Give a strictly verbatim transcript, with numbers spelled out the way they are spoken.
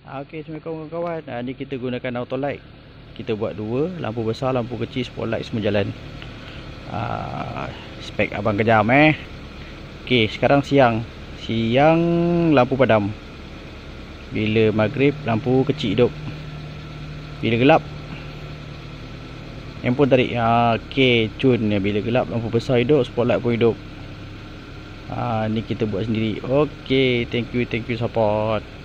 Okey, assalamualaikum kawan-kawan. Ha, ni kita gunakan auto light. Kita buat dua, lampu besar, lampu kecil, spotlight semua jalan. Ha, spek abang kejam eh. Okey, sekarang siang. Siang lampu padam. Bila maghrib lampu kecil hidup. Bila gelap handphone tarik. Ha, okey, cun ni bila gelap lampu besar hidup, spotlight pun hidup. Ha, ni kita buat sendiri. Okey, thank you, thank you support.